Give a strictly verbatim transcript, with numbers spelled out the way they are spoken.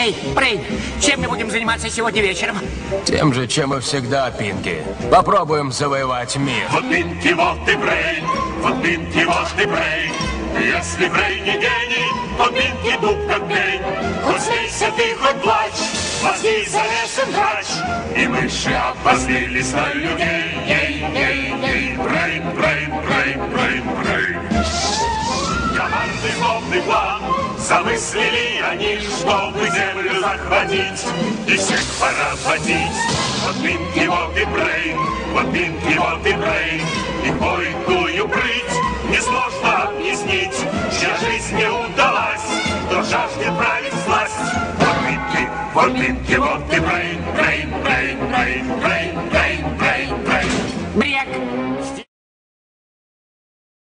Эй, Брейн, чем мы будем заниматься сегодня вечером? Тем же, чем и всегда, Пинки. Попробуем завоевать мир. Вот Пинки, вот и Брейн, вот Пинки, вот и Брейн. Если Брейн не гений, то Пинки дуб как Брейн. Хоть смейся ты, хоть плачь, мозги залезем врач. И мыши обозлились на людей. Ей, ей, ей, Брейн, Брейн, Брейн, Брейн, Брейн. Командный злобный план замыслили они, чтобы землю захватить и всех поработить. Вот Пинки, вот и Брейн, вот Пинки, вот и Брейн. И бойкую прыть несложно объяснить, чья жизнь не удалась, кто жаждет править власть. Вот Пинки, вот Пинки, вот и Брейн, Брейн, Брейн, Брейн, Брейн.